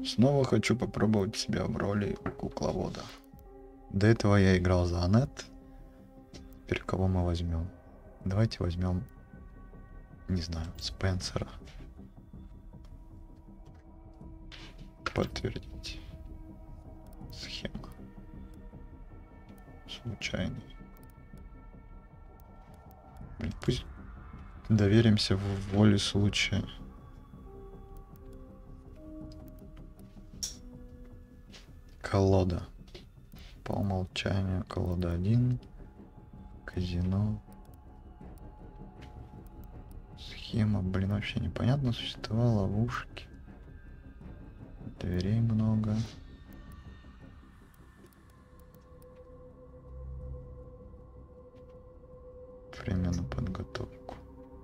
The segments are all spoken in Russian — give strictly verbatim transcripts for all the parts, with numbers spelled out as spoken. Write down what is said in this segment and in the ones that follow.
Снова хочу попробовать себя в роли кукловода. До этого я играл за Анет. Теперь кого мы возьмем? Давайте возьмем, не знаю, Спенсера. Подтвердить. Схема. Случайный. Блин, пусть доверимся в воле случая. Колода. По умолчанию колода один. Казино. Схема, блин, вообще непонятно. Существовала ловушки. Дверей много. Время на подготовку.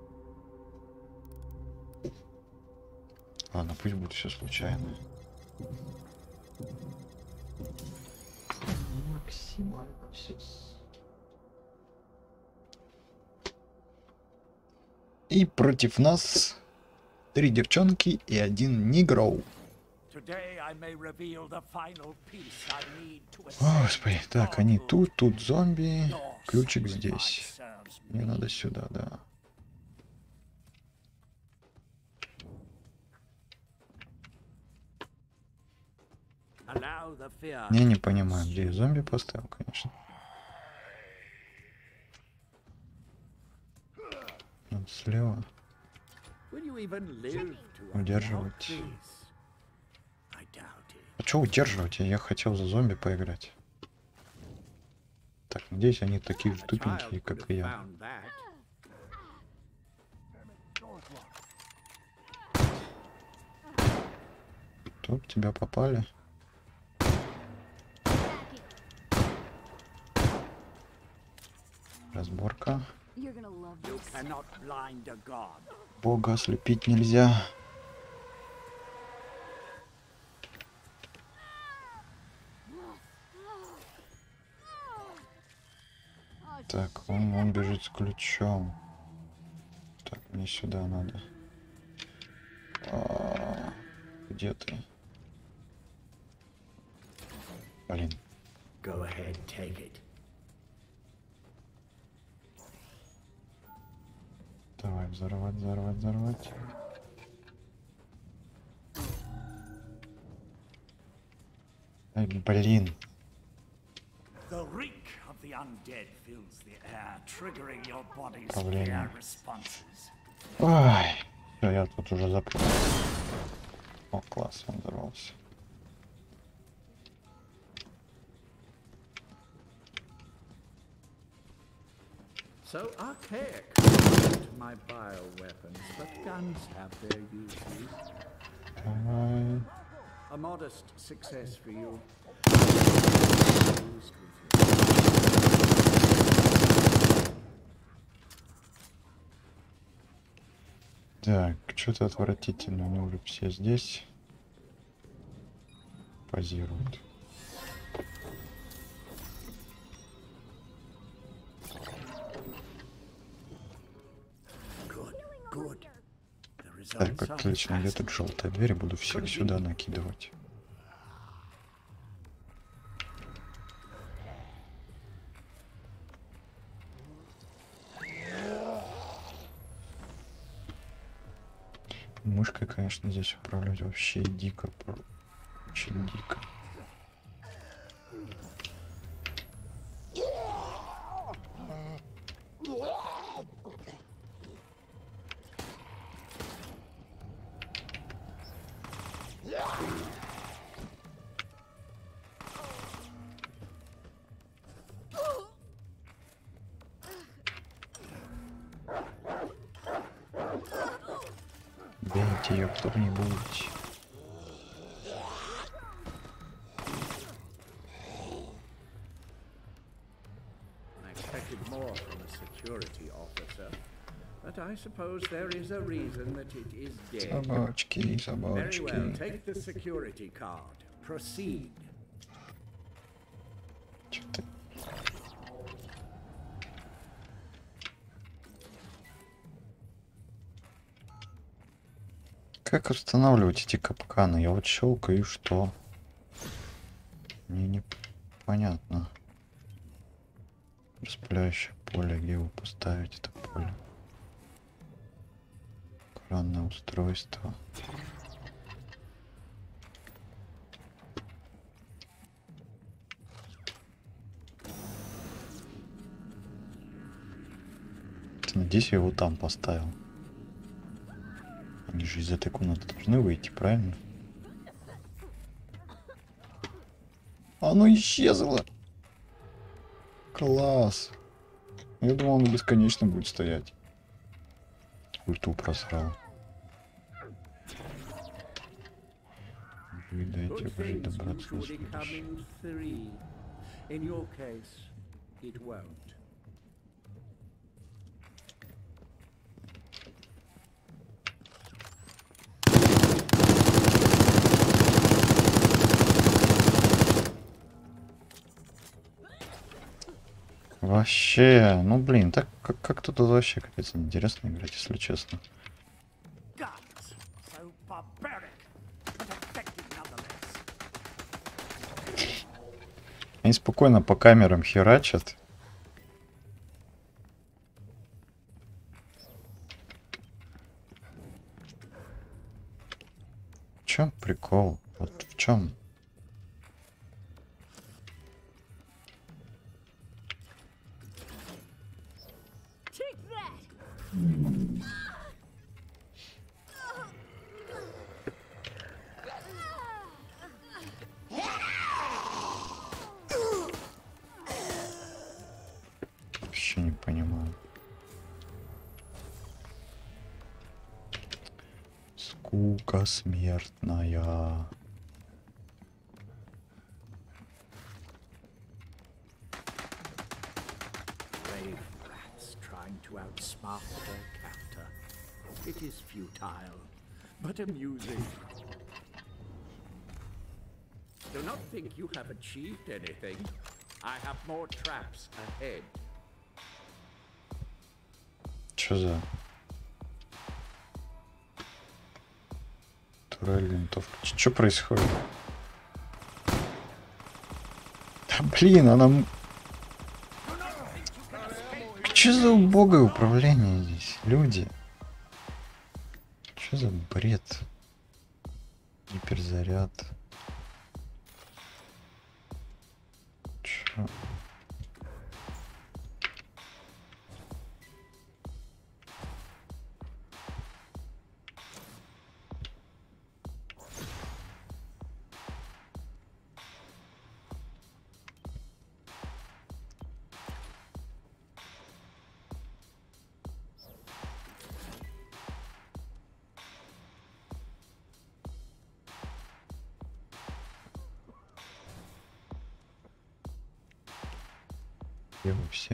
Ладно, пусть будет все случайно. Максимально все. И против нас три девчонки и один нигроу. Господи, так, они тут, тут зомби, ключик здесь. Мне надо сюда, да. Я не понимаю, где я зомби поставил, конечно. Надо слева. Удерживать. А что удерживать? Я хотел за зомби поиграть. Так, надеюсь, они такие же тупенькие, как и я. Тут тебя попали. Разборка. Бога ослепить нельзя. Так, он, он бежит с ключом. Так, мне сюда надо. А, где ты? Блин. Go ahead, take it. Давай, взорвать, взорвать, взорвать. Ай, блин. Проблема. Ой, все, я тут уже запутал. О, класс, он взорвался. So archaic to my bioweapons, but guns have their uses. Давай. A modest success for you. Так, что-то отвратительно, они уже все здесь позируют. Так, отлично, где тут желтая дверь, буду всех сюда накидывать. Мышкой, конечно, здесь управлять вообще дико, очень дико. Бейте ее кто-нибудь. Собачки, собачки. Чё ты? Как устанавливать эти капканы? Я вот щелкаю и что? Мне не понятно. Распыляющее поле, где его поставить, это поле? Экранное устройство. Надеюсь, я его там поставил. Они же из этой комнаты должны выйти, правильно? Оно исчезло. Класс. Я думал, оно бесконечно будет стоять. Ульту просрал. Вы дайте Good уже things добраться до usually come следующего. in three. In your case, it won't. Вообще, ну блин, так как, как тут вообще капец интересно играть, если честно. Guns, so barbaric, but effective nonetheless. Они спокойно по камерам херачат. В чем прикол? Вот в чем? Вообще не понимаю. Скука смертная. Brave rats trying to outsmart their captor. It is futile, but amusing. Do not think you have achieved anything. I have more traps ahead. Чё за... Турель, винтовка. Что происходит? Да блин, она... Что за убогое управление здесь, люди? Что за бред? Гиперзаряд. Чё? Где вы все?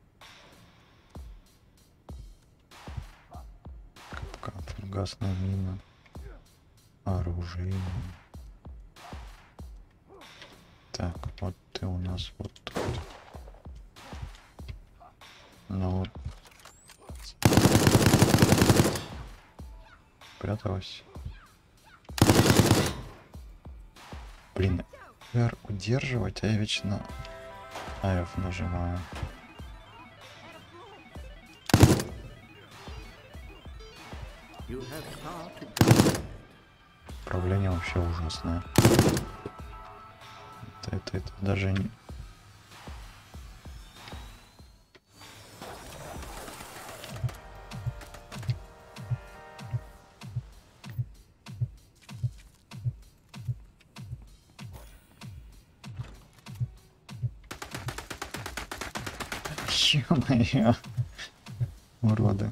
Капкан, фугасная мина, оружие. Так, вот ты у нас вот тут. Ну вот. Пряталась. Блин, R удерживать, а я вечно F нажимаю. You have far to go. Управление вообще ужасное. Это, это, это даже не... Ё-моё, уроды.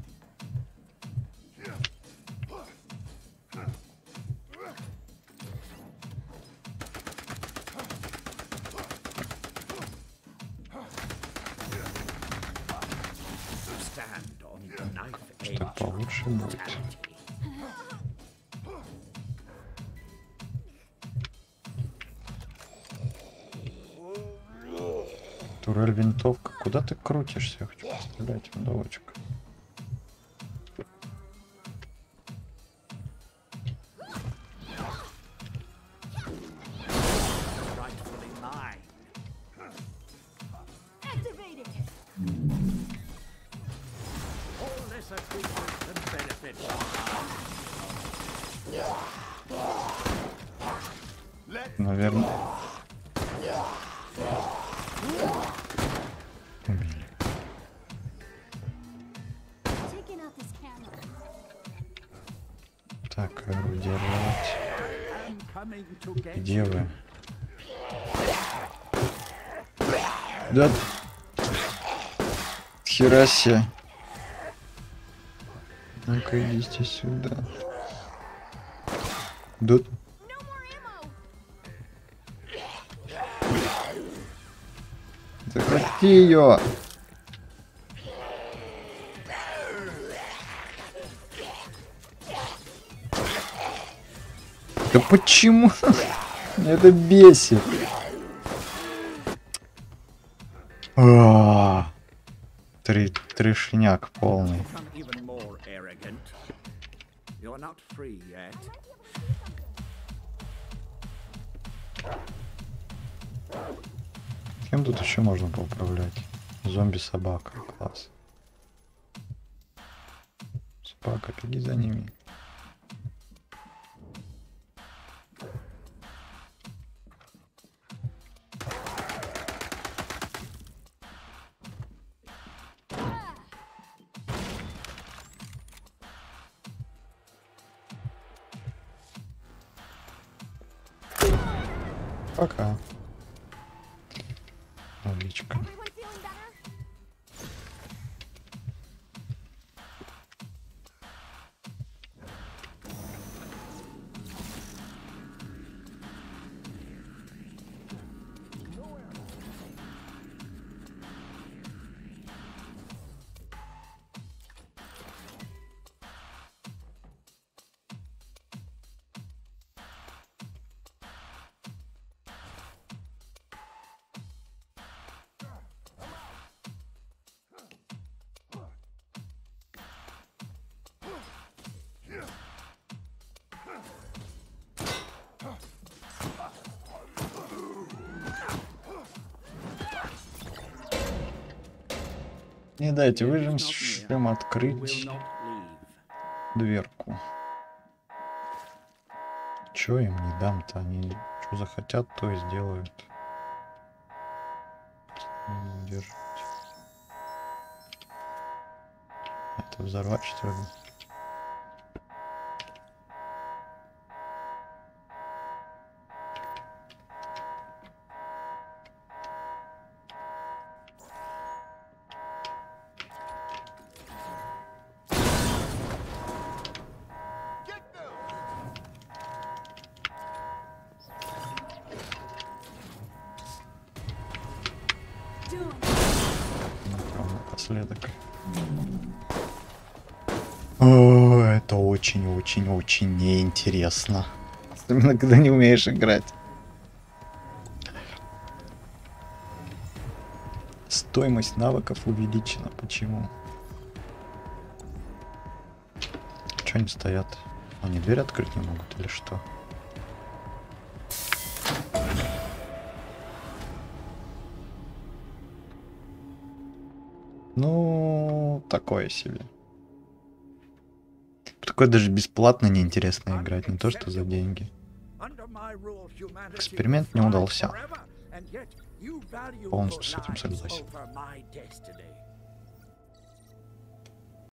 Stand on the knife Что edge получше of будет. brutality. Турель, винтовка. Куда ты крутишься? Я хочу пострелять, винтовочка. Наверное. Убили. Так, удерживать. Где вы? Да. Хера себе. Ну-ка идите сюда. Да. Захвати ее. Да почему? Это бесит. А, Три, трешняк полный. Кем тут еще можно поуправлять? Зомби-собака. Класс. Собака, беги за ними. Пока. Отлично. Не дайте выжимшим открыть дверку. Чё им не дам-то? Они что захотят, то и сделают. Не удержать. Это взорвать, что ли? Напоследок. О, это очень-очень-очень неинтересно. Особенно, когда не умеешь играть. Стоимость навыков увеличена. Почему? Чё они стоят? Они дверь открыть не могут или что? Ну, такое себе. Такое даже бесплатно неинтересно играть, не то что за деньги. Эксперимент не удался. Полностью с этим согласен.